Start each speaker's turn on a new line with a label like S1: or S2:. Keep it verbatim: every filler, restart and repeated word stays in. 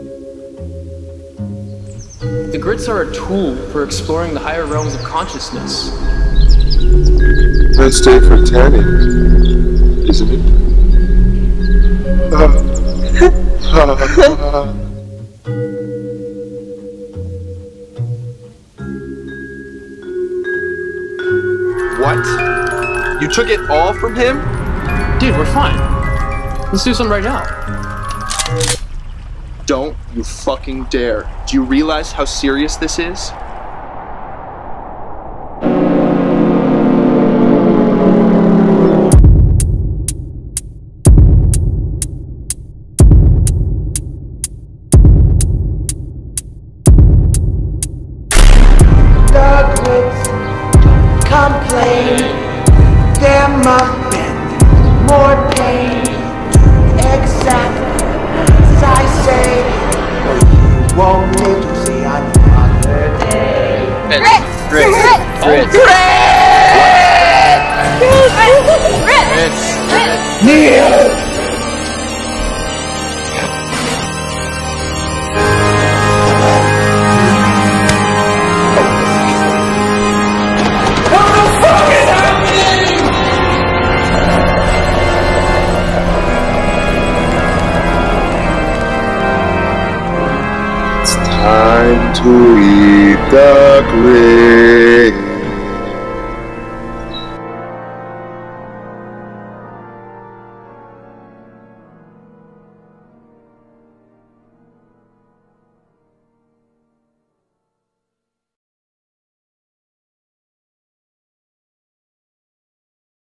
S1: The grids are a tool for exploring the higher realms of consciousness.
S2: Nice day for tanning, isn't it?
S3: What? You took it all from him?
S1: Dude, we're fine. Let's do something right now.
S3: Don't you fucking dare. Do you realize how serious this is?
S4: The grids complain there must be more pain. Exactly as I say, or you won't live to see another day.
S5: Grits!
S3: Grits!
S5: Grits! Grits! Grits!
S4: Neil!
S2: Time to eat the grid.